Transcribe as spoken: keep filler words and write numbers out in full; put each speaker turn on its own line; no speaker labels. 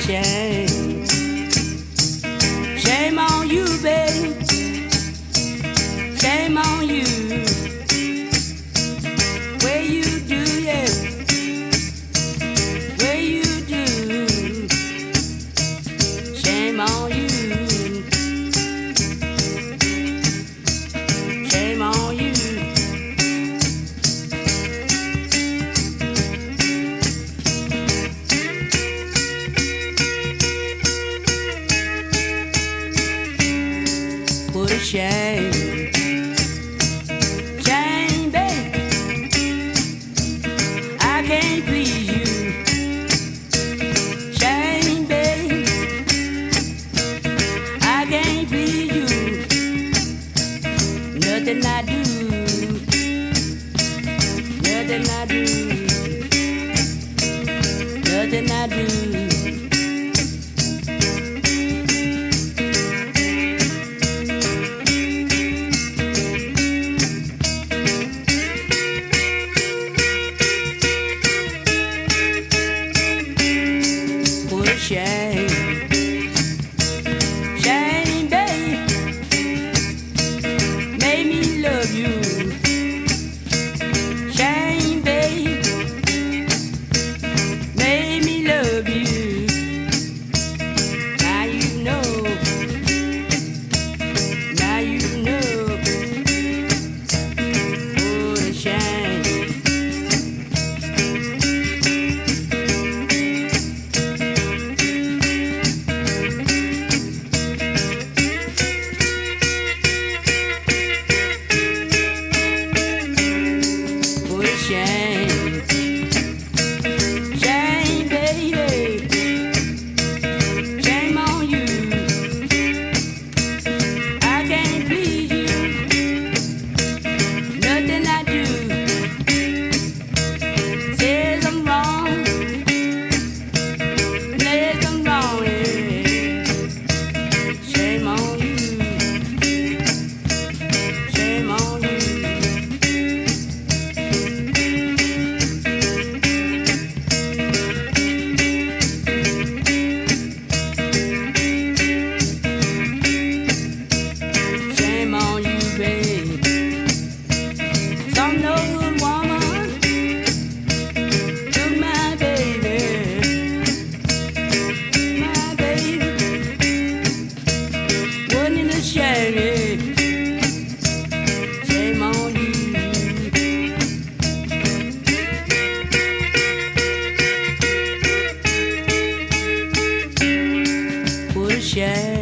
shame. Shame on you, babe. Shame on you. Way you do, yeah. Way you do. Shame on you. Shame on you. Put a shame. Shame, babe. I can't please you. Shame, babe. I can't please you. Nothing I do. Nothing I do. Nothing I do. Shame, shame, babe, made me love you. Shame, babe, made me love you. Now you know, now you know. Oh, the shame. Shame, shame, baby, shame on you. I can't please you. Nothing I do says I'm wrong. Says I'm wrong. Yeah. Shame on you. Shame on you. Shame on you. Put a shame.